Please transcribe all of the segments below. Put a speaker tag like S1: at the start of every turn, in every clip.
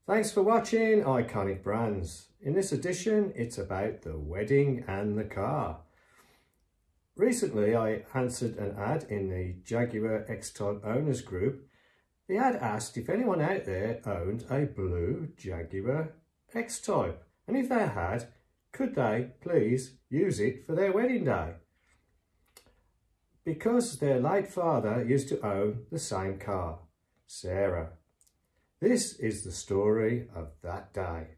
S1: Thanks for watching Iconic Brands. In this edition, it's about the wedding and the car. Recently, I answered an ad in the Jaguar X Type owners group. The ad asked if anyone out there owned a blue Jaguar X Type, and if they had, could they please use it for their wedding day? Because their late father used to own the same car, Sarah. This is the story of that day.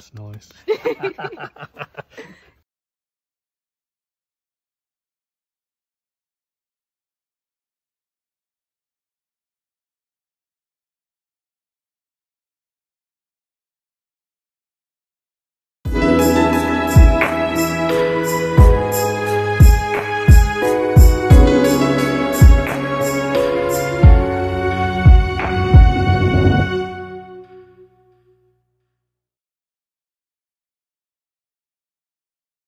S2: That's nice.